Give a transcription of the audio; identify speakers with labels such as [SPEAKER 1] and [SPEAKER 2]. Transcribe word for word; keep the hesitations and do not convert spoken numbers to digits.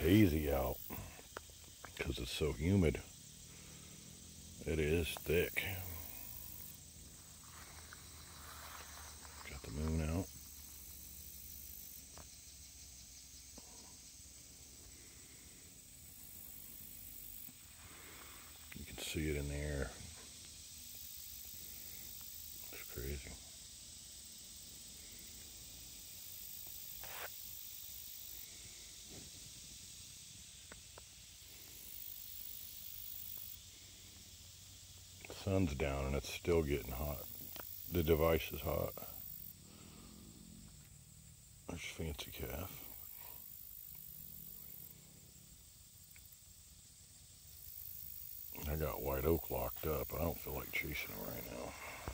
[SPEAKER 1] hazy out because it's so humid. It is thick. Got the moon out. You can see it in the air. It's crazy. The sun's down and it's still getting hot. The device is hot. There's Fancy Calf. I got White Oak locked up. I don't feel like chasing him right now.